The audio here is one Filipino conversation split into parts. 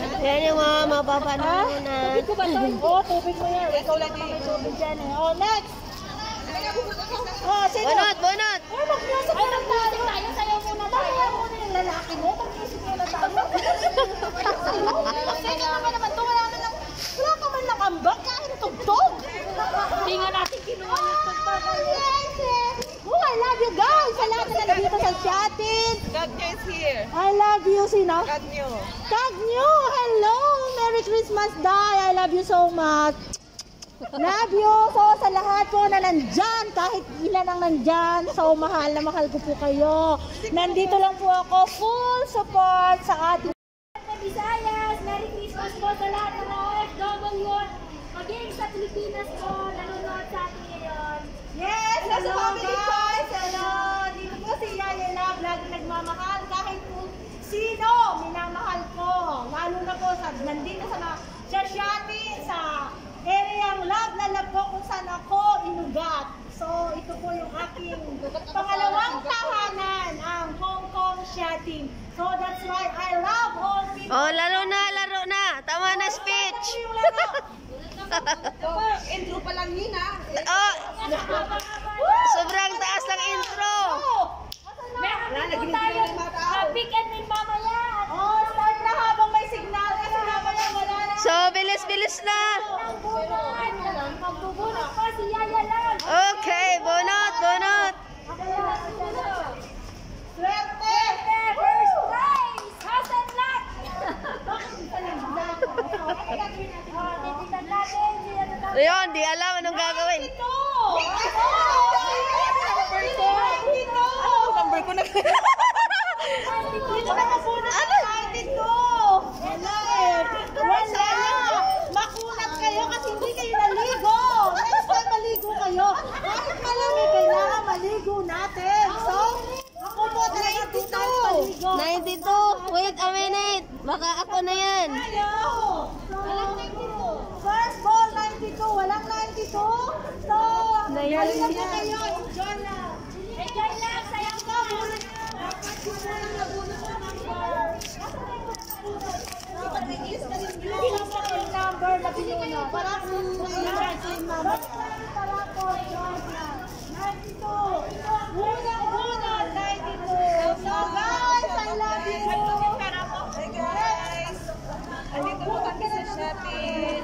Yan yung mga mapapanood. Tubig ko ba ito? Oo, tubig mo yan. Ikaw lang may tubig dyan eh. Oh, next! Oh, sino? Bunot, bunot! Oh, mag-music na lang tayo. Sayaw muna tayo. Sayaw muna yung lalaki mo. Mag-music muna tayo. Sino naman ito? Wala ka man nakambak. Kahit tugtog. Hindi nga natin kinuha yung tugtog. Oh, I love you guys. Sa lahat na nandito sa Shatin. Kagyo is here. I love you, sino? Kagyo. Kagyo, hello! Merry Christmas, Day! I love you so much. Love you! So, sa lahat po na nandyan, kahit ilan ang nandyan, so mahal na mahal ko po kayo. Nandito lang po ako, full support sa ating Visayas, Merry Christmas po sa lahat ng OFW, maging sa Pilipinas po, nanonood sa atin ngayon. Yes! Nasa family guys! Hello! Dito po si Yaya Love, lagi nagmamahal. Kahit po sino, minamahal ko. Lalo na po sa, nandito sa Shatin, sa area love na love ko kung saan ako inugat. So, ito po yung aking pangalawang tahanan, ang Hong Kong Shatin. So, that's why I love all people. Oh, laro na. Tama na speech. Intro pa lang yun ha. Oh, sobrang taas ng intro. Meron po tayo, pick and win mamaya. Oh, start na habang may signal kasi mamaya wala na. So, bilis-bilis na. Magbubunot pa si Yaya lang. Okay, bunot. Swerte! First prize! House and lot! Tititan natin. Ayun, di alam anong gagawin. Ito! Number ko na. Wala! Makunat kayo kasi hindi kayo naligo. Next time maligo kayo. Kahit malamig, kailangan maligo natin. So, ako po talaga dito maligo. 92. Wait a minute. Baka ako na yan. Walang 92. First ball, 92. Walang 92. So, maligo na kayo. Enjoy lang. Enjoy lang, sayang ko. Number na pinuna. Para kung same number. Para po, George lang. 92. Unang-unang 92. So guys, I love you. Hi guys. Andito po kami sa Shatin.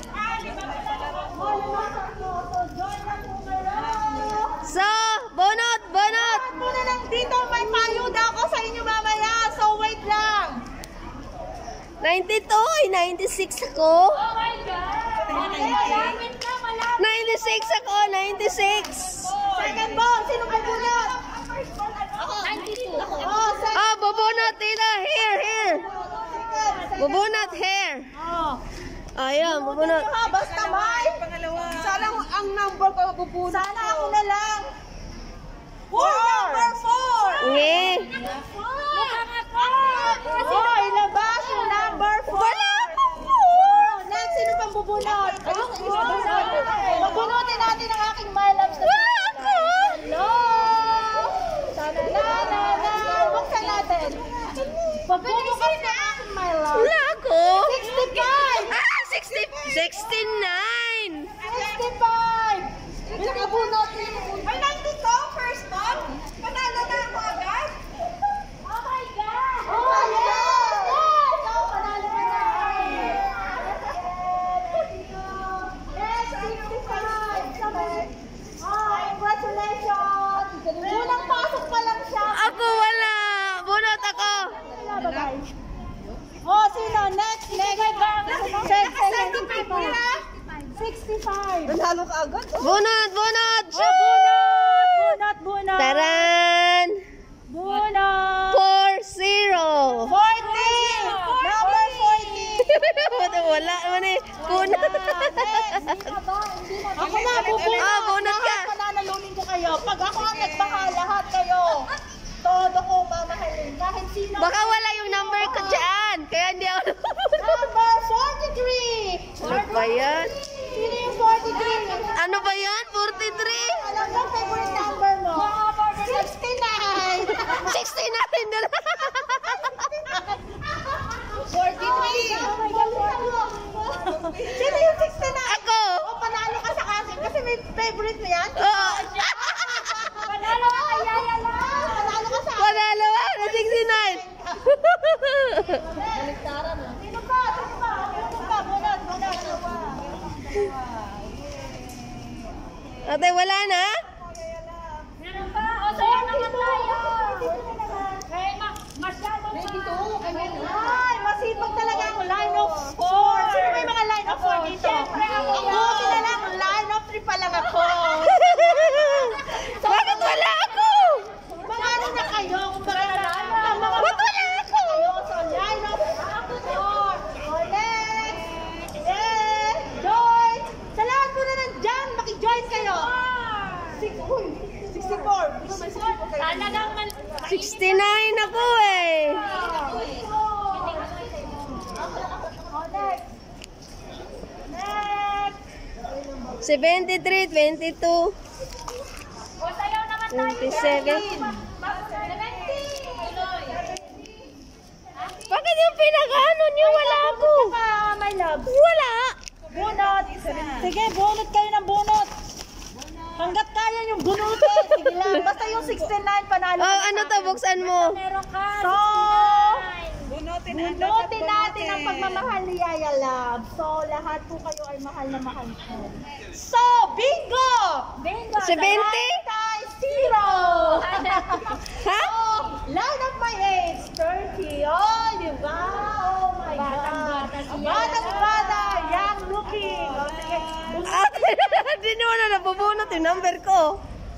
So, bunot. Muna lang dito, may payuda ako sa inyo mamaya. So wait lang. 92. 96 ako. Oh my God! Malapit na, malapit. 96 ako. 96. Second ball, sino kayo bunot? 92. Oh, second. Oh, bubunot dito. Here. Bubunot here. Oh. Ayan, bubunot. Basta may. Pangalawa. Sana ang number ko pupuno. Sana ako na lang. Number 4. Nge. Mukhang ako. Oh, ilabas yung number 4. Wala ako. Next, sino pang bubunot? Bubunutin natin ang aking my loves. Wala ako. Hello! Ta-da-da-da-da! Buksan natin. Bubunutin na aking my loves. Wala ako. 65! 69. 65! Pinakabunot. Ay, 92! First one? Panalo na ako agad? Oh my God! Oh, yes! Yes! Oh, panalo ka na. Yes, 65! Oh, congratulations! Unang pasok pa lang siya. Ako wala. Bunot ako. Oh, sino? Next. 65. Nanalo ka agad. Bunot. Bunot. Taran. Bunot. 40. 40. Number 40. Wala man eh. Bunot. Ako na, bubunot. Ah, bunot ka. Lahat pananalunin ko kayo. Pag ako ang nagmahal, lahat kayo. Todo ko mamahalin. Kahit sino. Baka wala yung number ko dyan. Kaya hindi ako. Number 43. Ano ba yan? Sino yung 43? Ano ba yan? 43? Alam mo, favorite number mo? 69. 69 na lang. 43. Oh my God, Ate, wala na? Meron pa? O, sayo naman tayo. Kaya masyadong Ay, masipag talaga ang line of 4. Sino may mga line of 4 dito? Siyempre ako yan. Buti na lang, line of 3 pa lang ako. Bakit wala ako? Mga ano na kayo? Kung baga na mga Ba't wala ako? So, line of 4. O, next. Join. Sa lahat po na nandyan, maki-join kayo. 64. Talagang 69 ako eh. Next. 73, 22, O, sayo naman tayo. 27. 70. Bakit yung pinaka-ano niyo? Wala ako. My love. Wala. Bunot. Sige, bunot kayo ng bunot. Hanggat kaya yung bunutin. Sige lang. Basta yung 69 panalo. Oh, ano to? Buksan mo. Meron ka. So, 69. Bunutin bunutin natin ang pagmamahal ni Yaya Love. So, lahat po kayo ay mahal na mahal ko. So, bingo! Bingo. 70? Times 0! Ha? Oh, line of my age, 30. Oh, di ba? Oh my God. Batang-bata si Yaya. Batang-bata, young looking. Oh, sige. Ate, di naman na nabubunot yung number ko.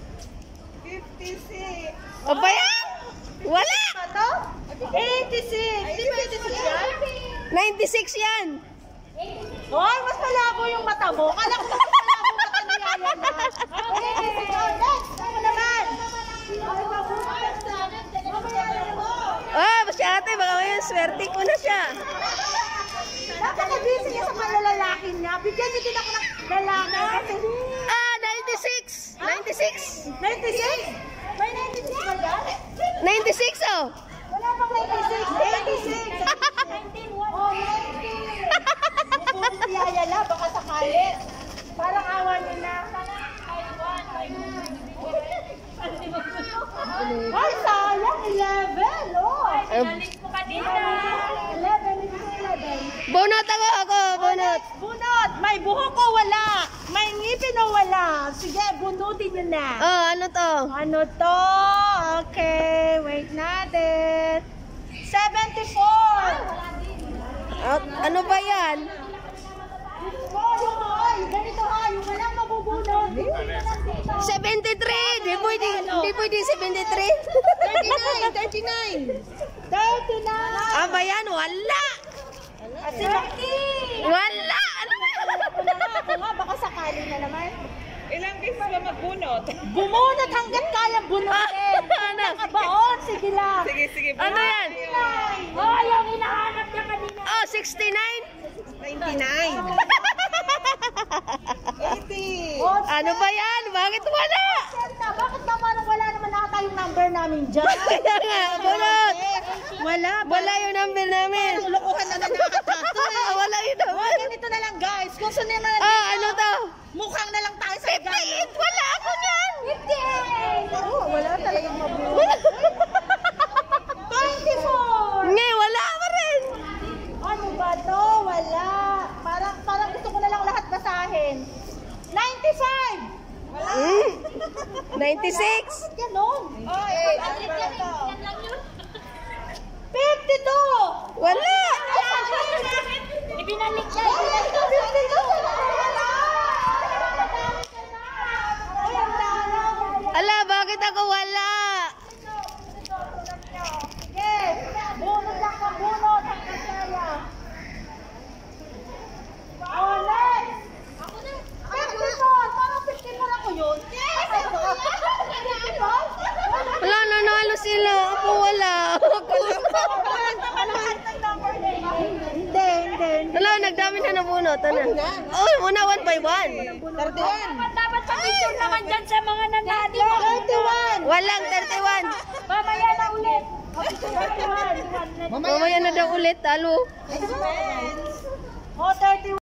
56. O ba yan? Wala! Ano? 86. Di ba 86 yan? 96 yan. Hoy, mas malabo yung mata mo. Kala ko mas malabo yung mata ni Yaya na. Okay, next. Ako naman. Ay, mabuhay na. Mamaya na mo. Oh, si ate, baka ngayon swerte ko na siya. Napaka-busy niya sa mga lalaki niya. Bigyan niyo din ako ng lalaki. Kasi, Ah, 96. 96. 96? May 96 ba yan? 96 oh. Wala pang 96. 86. 19. Oh, 19. Puro si Yaya na, baka sakali. Parang awa niyo na. Ay, sayang. 11. Oh. Pinalis mo kanina. 11. Ito 11. Bunot ako, bunot. Bunot. May buhok o wala? May ngipin o wala? Sige, bunutin niyo na. Oh, ano to? Ano to? Okay, wait natin. 74. Ano ba yan? Oh, yung ay, ganito ha, yung walang mabubunot. 73. Di pwede 73. 39. 39. Ah, ba yan? Wala. Kasi Maki. Wala. Ano ba yan? Ako nga, baka sakali na naman. Ilang beses ba magbunot? Bumunot hanggat kayang bunutin. Ano? Nakabaon, sige lang. Sige, Ano yan? Oh, yung hinahanap niya kanina. Oh, 69. 99. 80. Oh, Ano ba yan? Bakit wala? Senta, bakit naman wala naman ata yung number namin dyan? Kaya nga, bunot. Wala. Wala yung number namin. Lulukuhan na nakakatato eh. Wala yung number. Ganito na lang guys. Kung saan naman Ah, ano to? mukhang na lang tayo sa 58. Wala ako niyan. 58. Oh, wala talagang mabuhay. 24. Ngay, wala pa rin. Ano ba to? Wala. Parang gusto ko na lang lahat basahin. 95. 96. Bakit ganon? Ay, Yan lang yun. 52. Wala. Ibinalik niya. Ala, bakit ako wala? Yes! Bunot lang ka, bunot ang kasaya. Oh, next! Ako na. 54! Parang 54 ako yun. Yes! 54? Wala, nanalo sila. Ako wala. Ako. Lahat ng number na yun. Hindi. Wala, nagdami na nabunot. Ano? Oh, muna 1 by 1. 31. Dapat sa picture naman dyan sa mga nanalo. 31! Walang 31. Mamaya na ulit. 31! Mamaya na daw ulit, talo.